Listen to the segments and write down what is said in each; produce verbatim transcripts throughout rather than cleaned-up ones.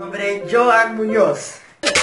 nombre Joan Muñoz.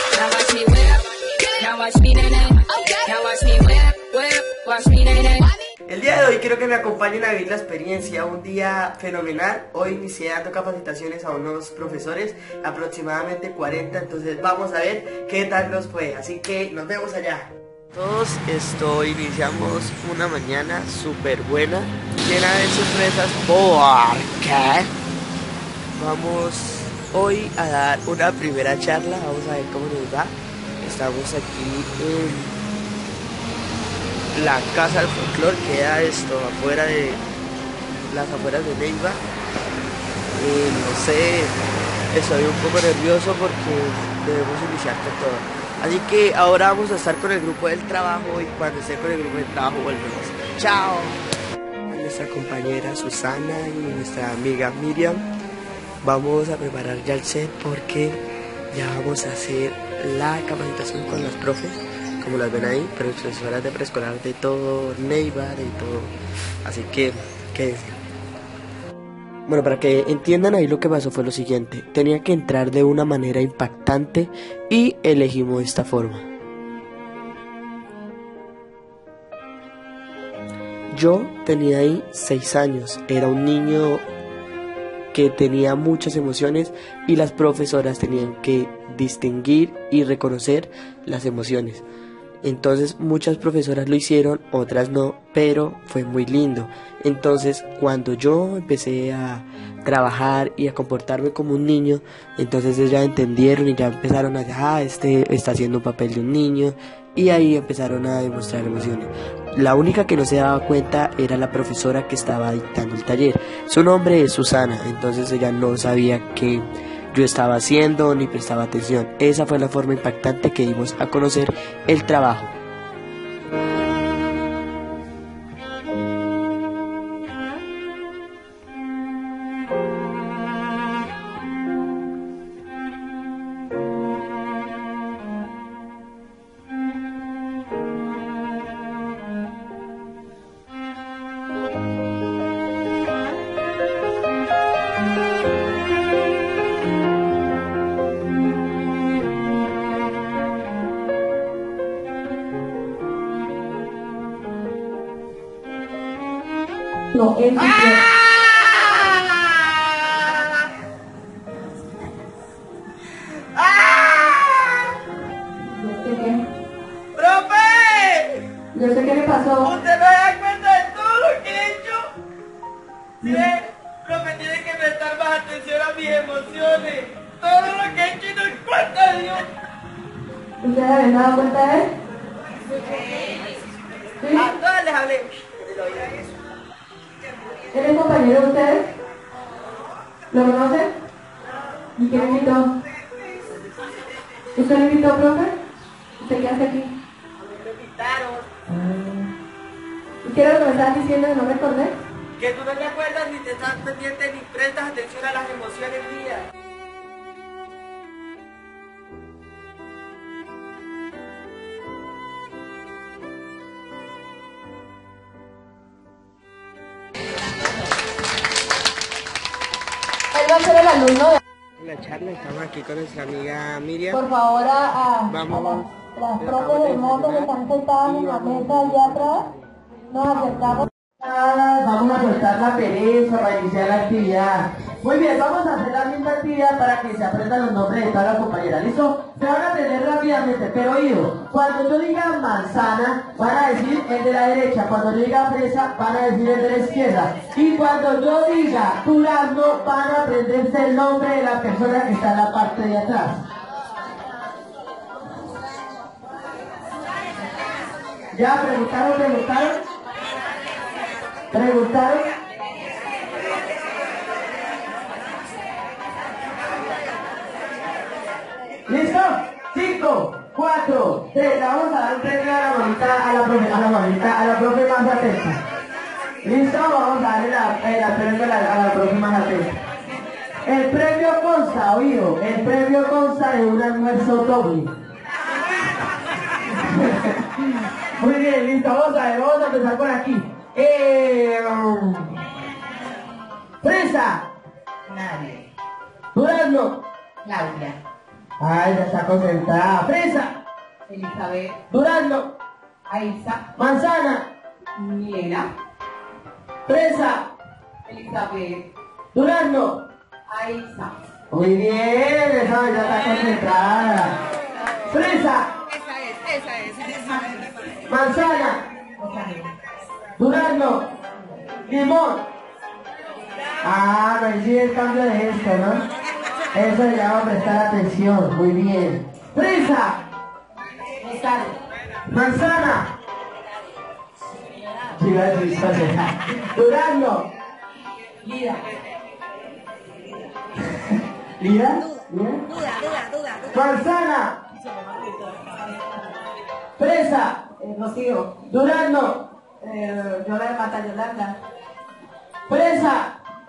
El día de hoy quiero que me acompañen a vivir la experiencia, un día fenomenal. Hoy inicié dando capacitaciones a unos profesores, aproximadamente cuarenta, entonces vamos a ver qué tal nos fue, así que nos vemos allá. Todos esto iniciamos una mañana súper buena, llena de sorpresas, porque vamos hoy a dar una primera charla, vamos a ver cómo nos va. Estamos aquí en la Casa del Folclor, queda esto afuera de las afueras de Neiva. Eh, no sé, estoy un poco nervioso porque debemos iniciar con todo. Así que ahora vamos a estar con el grupo del trabajo y cuando esté con el grupo del trabajo volvemos. ¡Chao! A nuestra compañera Susana y nuestra amiga Miriam vamos a preparar ya el set porque ya vamos a hacer la capacitación con las profes, como las ven ahí, profesoras de preescolar de todo Neiva, de todo. Así que, quédense. Bueno, para que entiendan ahí lo que pasó fue lo siguiente. Tenía que entrar de una manera impactante y elegimos esta forma. Yo tenía ahí seis años, era un niño que tenía muchas emociones y las profesoras tenían que distinguir y reconocer las emociones. Entonces muchas profesoras lo hicieron, otras no, pero fue muy lindo. Entonces cuando yo empecé a trabajar y a comportarme como un niño, entonces ellas entendieron y ya empezaron a decir, ah, este está haciendo un papel de un niño, y ahí empezaron a demostrar emociones. La única que no se daba cuenta era la profesora que estaba dictando el taller. Su nombre es Susana, entonces ella no sabía que yo estaba haciendo ni prestaba atención. Esa fue la forma impactante que dimos a conocer el trabajo. No, él sí ¡Ah! ¡Ah! Yo sé qué. ¡Profe! Yo sé qué le pasó. ¿Usted no se da cuenta de todo lo que he hecho? ¿Sí ve? Profe, tiene que prestar más atención a mis emociones. Todo lo que he hecho y no en cuenta de Dios. ¿Ustedes habían dado cuenta de él? ¿Sí? A todas les hablé. Les doy a eso. ¿Él es compañero de ustedes? ¿Lo conocen? ¿Y quién lo invitó? ¿Usted lo invitó, profe? ¿Usted qué hace aquí? Me invitaron. ¿Y qué era lo que me estaban diciendo que no recordé? Que tú no te acuerdas ni te estás pendiente ni prestas atención a las emociones mías. Él va a ser el alumno de... En la charla estamos aquí con nuestra amiga Miriam. Por favor, a, a, Vamos. a las, las profes de moto que están sentadas en la mesa allá atrás, nos acercamos. Vamos a soltar la pereza para iniciar la actividad. Muy bien, vamos a hacer la misma actividad para que se aprendan los nombres de todas las compañeras. ¿Listo? Se van a aprender rápidamente, pero oído, cuando yo diga manzana, van a decir el de la derecha. Cuando yo diga fresa, van a decir el de la izquierda. Y cuando yo diga durazno, van a aprenderse el nombre de la persona que está en la parte de atrás. ¿Ya preguntaron, preguntaron? ¿Preguntaron? ¿Listo? Cinco, cuatro, tres. Vamos a dar un premio a la mamita, a la profe, a la mamita, a la profe más atenta. ¿Listo? Vamos a darle la, el premio a la, a la profe más atenta. El premio consta, oído, el premio consta de un almuerzo doble. Muy bien, listo, vamos a ver, vamos a empezar por aquí. Eh, fresa, nadie. Durazno, Claudia. Ay, ya está concentrada. Fresa. Elizabeth. Durazno. Aiza. Manzana. Milena. Fresa. Elizabeth. Durazno. Aiza. Muy bien, esa ya está concentrada. Fresa. Esa es, esa es, esa es. Manzana. Durazno. Limón. Ah, no sí el cambio de esto, ¿no? Eso se llama prestar atención. Muy bien. Fresa. Manzana. Sí, va a decir, Durazno. Lida. ¿Lida? ¿Lida? Duda, duda, duda, duda. Manzana. Fresa. Eh, Rocío. Durazno. Eh, Yolanda Mata Yolanda. Fresa.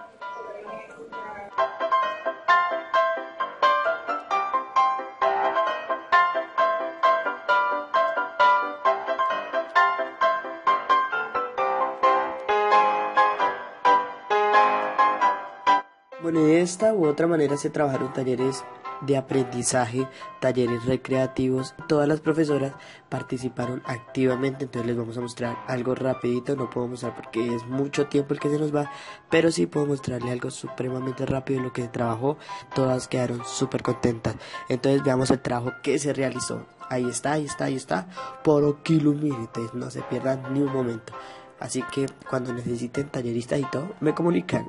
Bueno, de esta u otra manera se trabajaron talleres de aprendizaje, talleres recreativos. Todas las profesoras participaron activamente, entonces les vamos a mostrar algo rapidito. No puedo mostrar porque es mucho tiempo el que se nos va, pero sí puedo mostrarle algo supremamente rápido lo que se trabajó. Todas quedaron súper contentas. Entonces veamos el trabajo que se realizó. Ahí está, ahí está, ahí está. Por kilómetros, no se pierdan ni un momento. Así que cuando necesiten talleristas y todo, me comunican.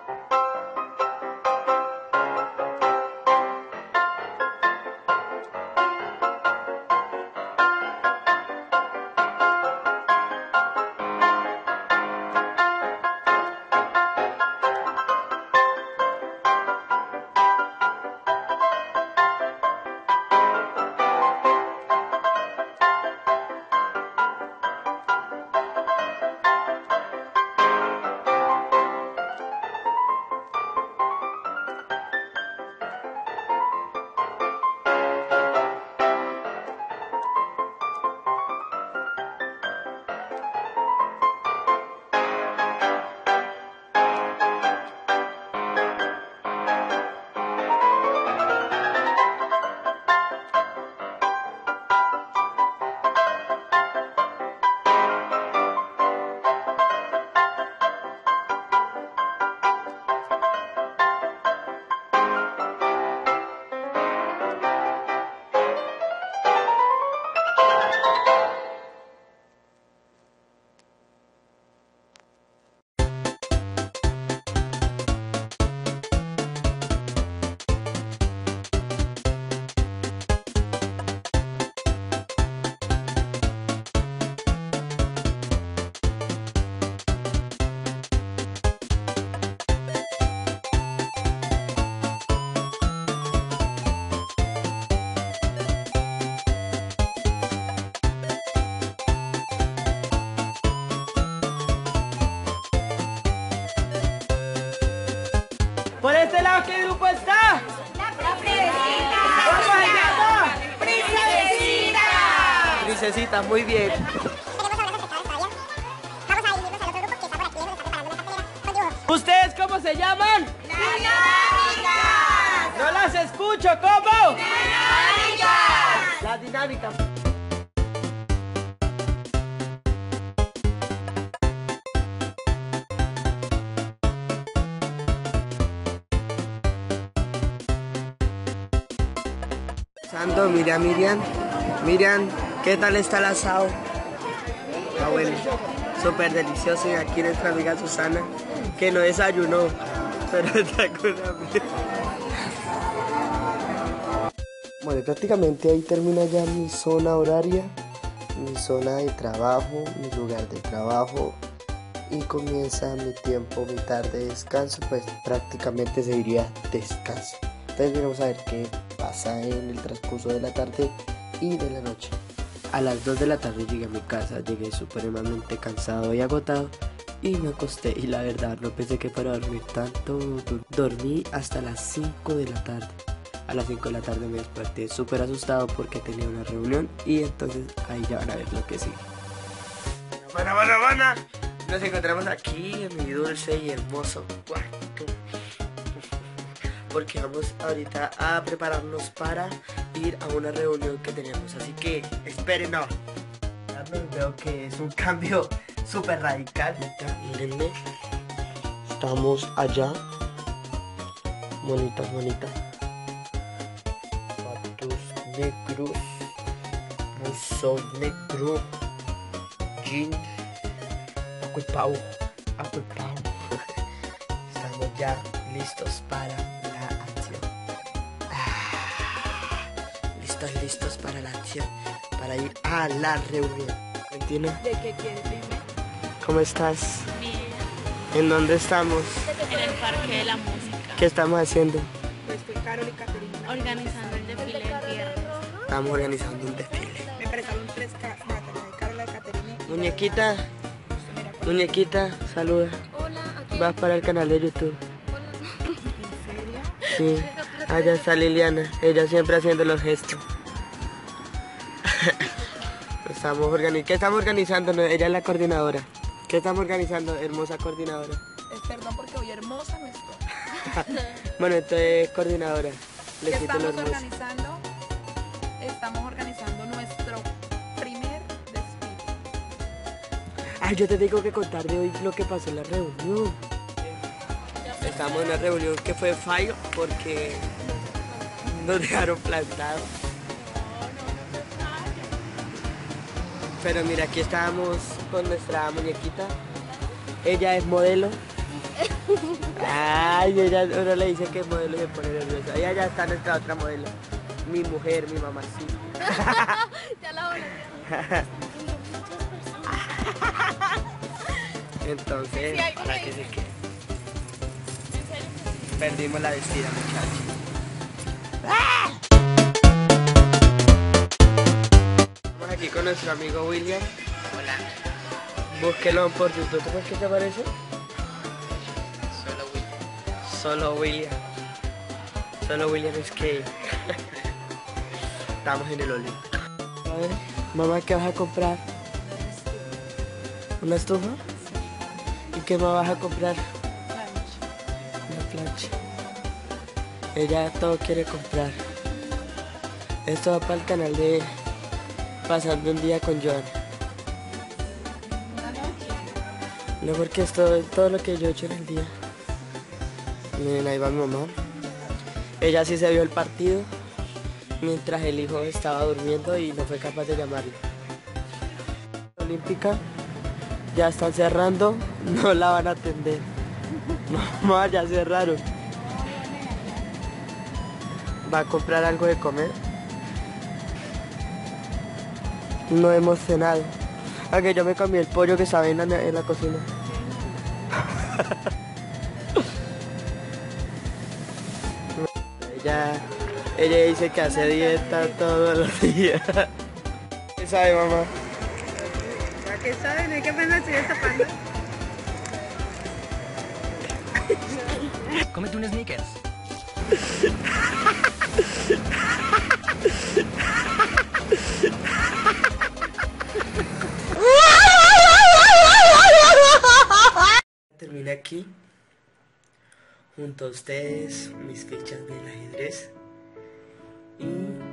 Por este lado, ¿qué grupo está? La princesita. ¿Cómo se llama? Princesita. Princesita, muy bien. ¿Ustedes cómo se llaman? Dinámicas. No las escucho, ¿cómo? Dinámicas. Las dinámicas. Santo, mira Miriam. Miriam, ¿qué tal está el asado? Está bueno, súper delicioso. Y aquí nuestra amiga Susana, que no desayunó, pero está con hambre. Bueno, prácticamente ahí termina ya mi zona horaria, mi zona de trabajo, mi lugar de trabajo, y comienza mi tiempo, mi tarde de descanso. Pues prácticamente se diría descanso. Entonces vamos a ver qué pasa en el transcurso de la tarde y de la noche. A las dos de la tarde llegué a mi casa, llegué supremamente cansado y agotado y me acosté, y la verdad no pensé que fuera a dormir tanto. Dormí hasta las cinco de la tarde. A las cinco de la tarde me desperté súper asustado porque tenía una reunión, y entonces ahí ya van a ver lo que sigue. Bueno, bueno, bueno, nos encontramos aquí en mi dulce y hermoso cuarto. porque vamos ahorita a prepararnos para ir a una reunión que tenemos. Así que espérenos. Veo que es un cambio súper radical. Mírenme. Estamos allá. Bonitas, bonitas. Patos negros. Musón negro. Jean. Acuipau. Acuipau. Estamos ya listos para la acción. Ah, listos, listos para la acción. Para ir a la reunión. ¿Entiendes? ¿De qué quieres dime? ¿Cómo estás? Bien. ¿En dónde estamos? En el Parque de la Música. ¿Qué estamos haciendo? Pues estoy Carol y Caterina. Organizando el desfile del viernes. Estamos organizando un desfile. Me prestaron tres cartas de Carol y Caterina. Muñequita, muñequita, saluda. Vas para el canal de YouTube. ¿En serio? Sí. Allá está Liliana. Ella siempre haciendo los gestos. Estamos organiz ¿Qué estamos organizando? No, ella es la coordinadora. ¿Qué estamos organizando, hermosa coordinadora? Eh, perdón porque hoy hermosa no estoy. Bueno, entonces coordinadora. Le ¿Qué quito lo estamos hermoso. organizando? Estamos organizando nuestro primer desfile. Ay, yo te tengo que contar de hoy lo que pasó en la reunión. Estamos en una reunión que fue fallo porque nos dejaron plantados. Pero mira, aquí estábamos con nuestra muñequita. Ella es modelo. Ay, ella, uno le dice que es modelo y se pone nerviosa. Y allá está nuestra otra modelo. Mi mujer, mi mamacita. Ya la voy. Entonces, para que se quede. Perdimos la vestida, muchachos. Estamos aquí con nuestro amigo William. Hola. Búsquelo por YouTube. ¿Cómo es que te parece? Solo William. Solo William. Solo William es que estamos en el Olimpo. A ver, mamá, ¿qué vas a comprar? ¿Una estufa? ¿Y qué más vas a comprar? Una plancha. Ella todo quiere comprar. Esto va para el canal de Pasando un Día con Joan. No, porque es todo, todo lo que yo he hecho en el día. Miren, ahí va mi mamá. Ella sí se vio el partido mientras el hijo estaba durmiendo y no fue capaz de llamarlo. Olímpica, ya están cerrando, no la van a atender. Mamá, ya cerraron. ¿Va a comprar algo de comer? No hemos cenado. Aunque yo me comí el pollo que estaba en la, en la cocina. ella, ella dice que hace dieta todos los días. ¿Qué sabe, mamá? ¿A qué saben? ¿De qué pena estoy destapando? Cómete un Snickers. Termina aquí, junto a ustedes, mis fichas del ajedrez. Y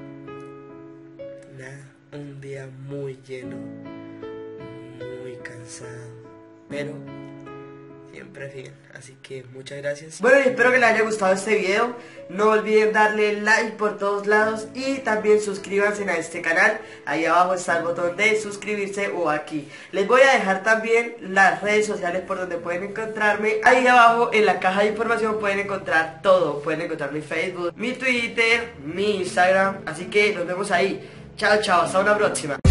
nada, un día muy lleno, muy cansado, pero siempre bien, así que muchas gracias. Bueno, y espero que les haya gustado este video. No olviden darle like por todos lados y también suscríbanse a este canal. Ahí abajo está el botón de suscribirse o aquí. Les voy a dejar también las redes sociales por donde pueden encontrarme. Ahí abajo en la caja de información pueden encontrar todo. Pueden encontrar mi Facebook, mi Twitter, mi Instagram. Así que nos vemos ahí. Chao, chao, hasta una próxima.